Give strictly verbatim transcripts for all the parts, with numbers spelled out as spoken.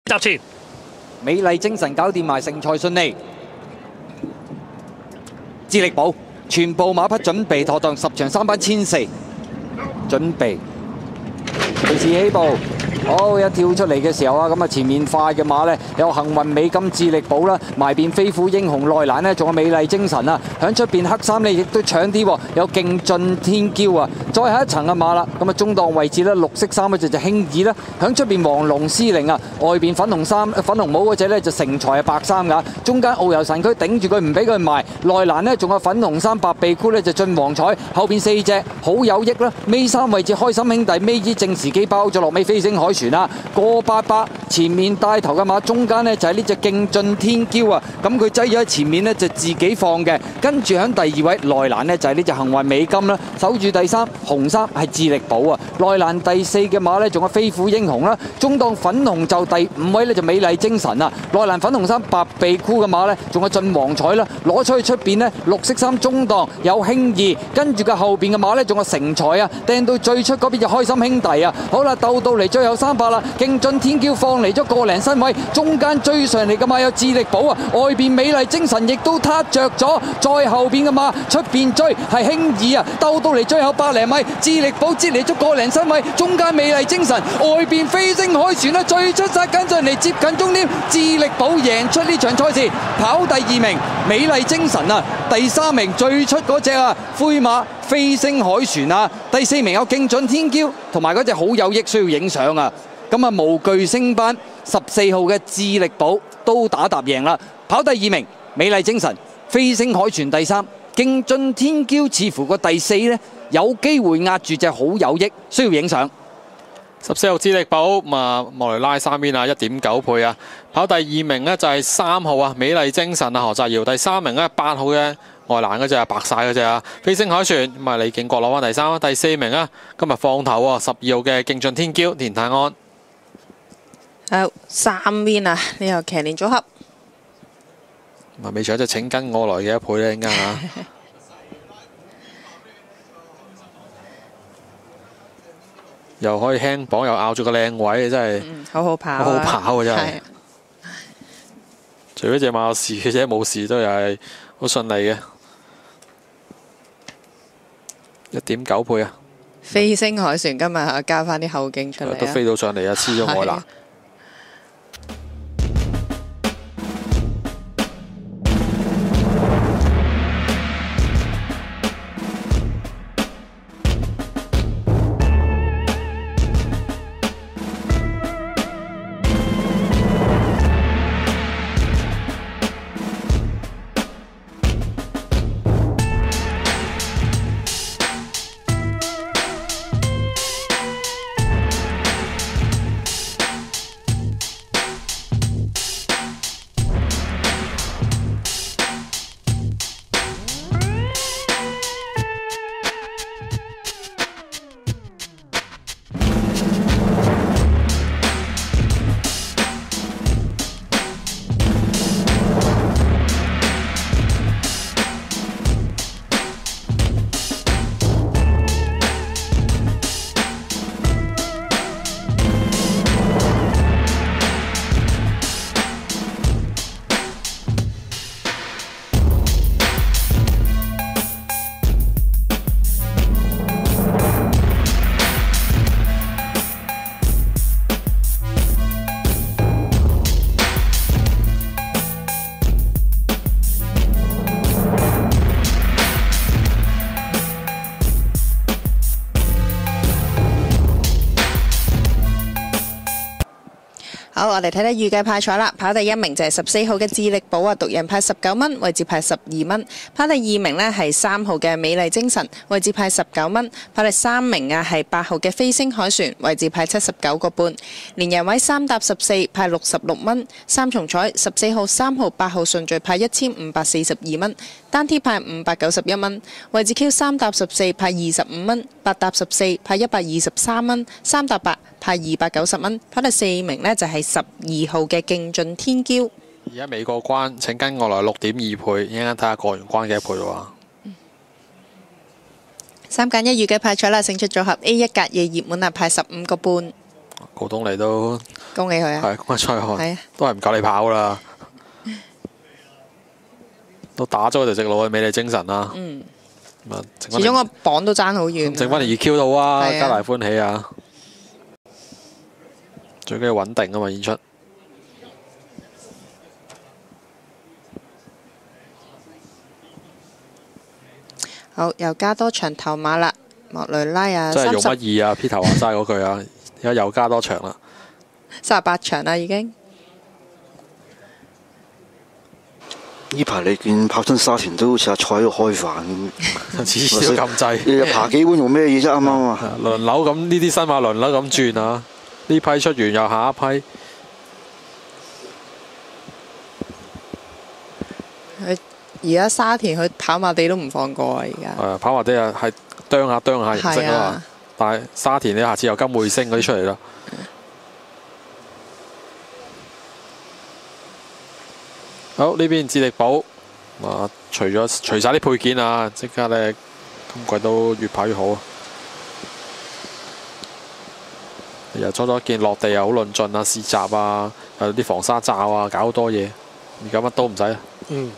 集前， 美麗精神搞掂埋，勝賽順利。智力寶全部馬匹準備妥當，十場三班千四，準備隨時起步。好，一跳出嚟嘅時候啊，咁啊前面快嘅馬呢，有幸運美金智力寶啦，埋邊飛虎英雄內欄呢，仲有美麗精神啊，響出邊黑衫呢亦都搶啲喎，有勁進天驕啊，再下一層嘅馬啦，咁啊中檔位置呢，綠色衫嗰隻就輕易啦，響出邊黃龍司令啊，外邊粉紅衫粉紅帽嗰隻呢，就成才係白衫㗎，中間遨遊神區頂住佢唔俾佢埋，內欄呢，仲有粉紅衫白鼻箍呢，就進黃彩，後邊四隻好有益啦，尾三位置開心兄弟尾衣正時機包咗落尾飛星海船啦，過八百前面帶頭嘅馬，中間呢就係呢隻勁進天驕啊，咁佢擠咗喺前面呢，就自己放嘅，跟住喺第二位內欄呢，就係呢隻幸運美金啦，守住第三紅衫係智力寶啊，內欄第四嘅馬呢，仲有飛虎英雄啦，中檔粉紅就第五位呢，就美麗精神啊，內欄粉紅衫白鼻箍嘅馬呢，仲有進黃彩啦，攞出去出邊呢，綠色衫中檔有輕易，跟住嘅後邊嘅馬呢，仲有成才啊，掟到最出嗰邊就開心兄弟啊，好啦，鬥到嚟最後三百啦，勁進天驕放嚟咗個零身位，中間追上嚟嘅馬有智力寶啊，外邊美麗精神亦都撻着咗，再後邊嘅馬出邊追係輕易啊，鬥到嚟最後百零米，智力寶接嚟咗個零身位，中間美麗精神，外邊飛星海船啦，最出殺緊上嚟接近終點，智力寶贏出呢場賽事，跑第二名美麗精神啊，第三名最出嗰隻啊灰馬飛星海船啊，第四名有勁進天驕同埋嗰隻好有益需要影相啊。咁啊，無懼升班十四號嘅智力寶都打踏贏啦，跑第二名美麗精神，飛星海船第三，勁進天驕似乎個第四呢，有機會壓住隻好有益，需要影相。 十四號智力寶咁啊，莫雷拉三邊啊，一點九倍啊，跑第二名呢，就係三號啊，美麗精神啊，何澤堯，第三名呢，八號嘅外欄嗰隻啊，白晒嗰隻啊，飛星海船咁啊，李景國攞翻第三，第四名啊，今日放頭啊，十二號嘅勁進天驕，田泰安。 好，三邊啊，呢個騎練組合。 啊，未除咗隻請跟我來嘅一倍咧，陣間嚇。又可以輕磅，又咬住個靚位，真係、 嗯、好好跑、啊， 好好跑啊！真係。 係除非隻馬有事嘅啫，冇事都又係好順利嘅。一點九倍啊！ 飛星海船今日加翻啲後勁出嚟、啊、 都飛到上嚟啊！黐咗外欄。 好，我哋睇睇預計派彩啦。跑第一名就係十四號嘅智力寶啊，獨人派十九蚊，位置派十二蚊。跑第二名呢係三號嘅美麗精神，位置派十九蚊。跑第三名啊係八號嘅飛星海船，位置派七十九個半。連人位三搭十四派六十六蚊。三重彩十四號、三號、八號順序派一千五百四十二蚊，單 T 派五百九十一蚊。位置 Q 三搭十四派二十五蚊，八搭十四派一百二十三蚊，三搭八派二百九十蚊。跑第四名呢就係十二號嘅勁進天驕。 而家未過關，請跟我來六點二倍，一陣間睇下過完關幾多倍喎。 三揀一預計派彩啦，勝出組合 A 一隔夜熱門啊，派十五個半。 高東尼都恭喜佢啊！ 係恭喜蔡漢， 係啊， 都係唔夠你跑啦，都打咗條直路去美麗精神啦。 嗯， 咁啊， 始終個榜都爭好遠。 剩翻嚟二 Q 到啊， 係啊皆大歡喜啊！最緊要穩定啊嘛，演出。 好，又加多場頭馬啦，莫雷拉啊， 真係用三十乜易啊？Peter 話齋嗰句啊，而家又加多場啦。 三十八場啦已經。 呢排你見跑親沙田都好似阿蔡喺度開飯咁， 次次都咁滯， 日日爬幾碗用咩嘢啫？啱啱啊？ 輪流咁呢啲新馬輪流咁轉啊！呢批出完又下一批。 佢而家沙田佢跑馬地都唔放過啊！而家係跑馬地啊，係啄下啄下形式啊嘛係啊。 但係沙田你下次有金匯星嗰啲出嚟啦。好，呢邊智力寶啊，除咗除晒啲配件啊，即刻咧今季都越跑越好啊！又初初見落地又好論盡啊，試閘啊，有啲防沙罩啊，搞好多嘢。而家乜都唔使啊！ 嗯。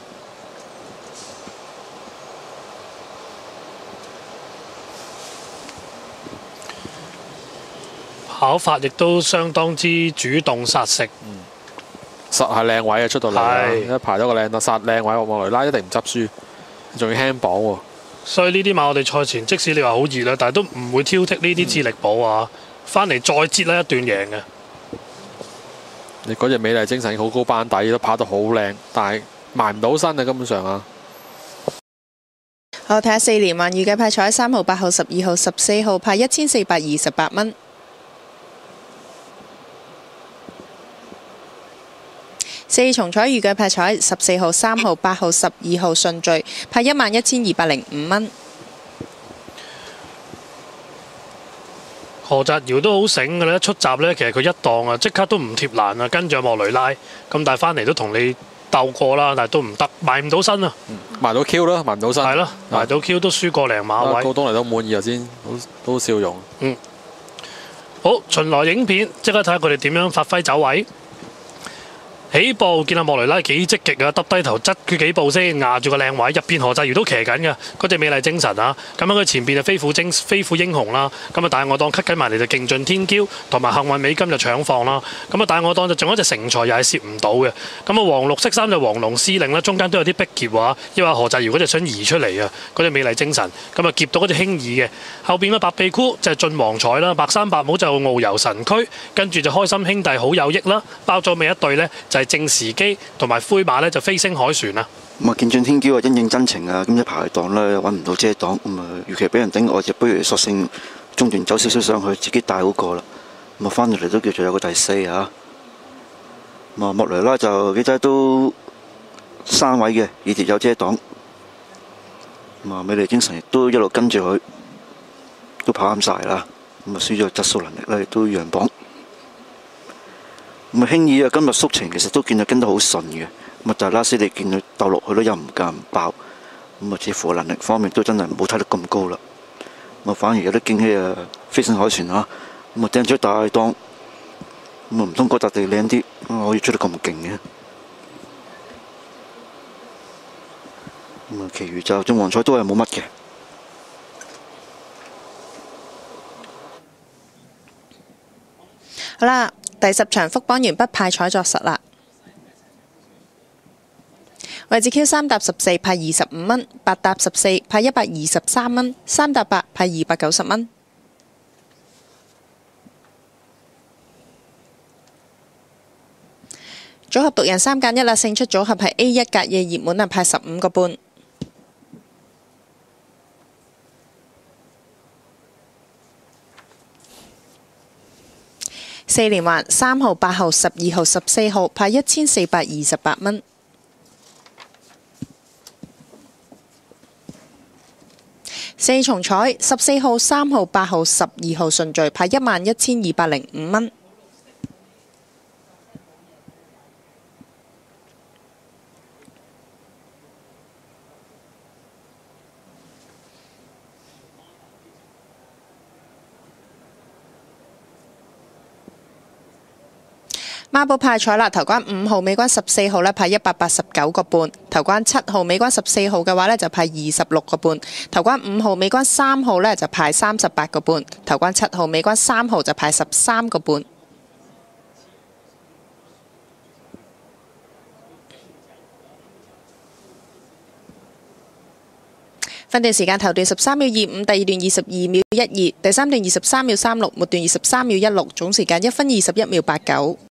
跑法亦都相當之主動殺食。 實係靚位啊，出到嚟啊， 係一排咗個靚啦，殺靚位，莫雷拉一定唔執輸，仲要輕磅喎。 所以呢啲馬我哋賽前即使你話好熱啦，但係都唔會挑剔呢啲智力寶啊，翻嚟再擠呢一段贏嘅。 你嗰隻美麗精神好高班底，都跑得好靚，但係埋唔到身啊，根本上啊。 好，睇下四連環預計派彩三號、八號、十二號、十四號派一千四百二十八蚊。四重彩預計派彩十四號、三號、八號、十二號順序派一萬一千二百零五蚊。 何澤堯都好醒嘅咧，一出閘呢，其實佢一檔啊，即刻都唔貼欄啊，跟住莫雷拉咁，但係翻嚟都同你鬥過啦，但係都唔得，埋唔到身啊， 埋到 Q 啦，埋唔到身。 係咯，埋到 Q 都輸過零馬位。 高東尼都滿意頭先，都都笑容。 嗯，好，巡邏影片即刻睇下佢哋點樣發揮走位。起步見阿莫雷拉幾積極啊，耷低頭側佢幾步先，壓住個靚位，入邊何澤堯都騎緊嘅，嗰隻美麗精神啊，咁樣佢前邊就飛虎精飛虎英雄啦，咁啊大我檔 cut 緊埋嚟就勁盡天驕，同埋幸運美金就搶放啦，咁啊大我檔就仲有一隻成才又係攝唔到嘅，咁啊黃綠色衫就黃龍司令啦，中間都有啲逼劫話，因為何澤堯嗰隻想移出嚟啊，嗰隻美麗精神，咁啊劫到嗰隻輕易嘅，後邊嘅白鼻箍就係晉皇彩啦，白衫白帽就遨遊神區，跟住就開心兄弟好有益啦，包咗尾一對呢，就係正時機同埋灰馬呢，就飛星海船啦。 咁啊，見盡天驕啊，因應真情啊，咁一排檔咧揾唔到遮擋，咁啊，預期俾人頂，我就不如索性中段走少少上去，自己帶好過啦。咁啊，翻到嚟都叫做有個第四啊。咁啊，莫雷拉就幾仔都三位嘅，以跌有遮擋。咁啊，美麗精神亦都一路跟住佢，都跑啱晒啦。咁啊，輸咗質素能力咧，亦都讓磅。咁啊，輕易啊，今日縮程其實都見到跟得好順嘅。咁啊，但係拉斯你見佢鬥落去都又唔夠唔爆。咁啊，似乎能力方面都真係冇睇得咁高啦。咁啊，反而有啲驚喜啊，飛星海船啊，咁啊掟咗大檔。咁啊，唔通嗰笪地靚啲，可以出得咁勁嘅？咁啊，其餘就中皇彩都係冇乜嘅。 好啦。第十場福邦完畢派彩作實啦，位置 Q 三搭十四派二十五蚊，八搭十四派一百二十三蚊，三搭八派二百九十蚊。組合獨人三揀一啦，勝出組合係 A 一隔夜熱門啊，派十五個半。四連環三號、八號、十二號、十四號派一千四百二十八蚊。四重彩十四號、三號、八號、十二號順序派一萬一千二百零五蚊。 孖寶派彩啦，頭關五號尾關十四號咧派一百八十九個半，頭關七號尾關十四號嘅話咧就派二十六個半，頭關五號尾關三號咧就派三十八個半，頭關七號尾關三號就派十三個半。分段時間頭段十三秒二五，第二段二十二秒一二，第三段二十三秒三六，末段二十三秒一六，總時間一分二十一秒八九。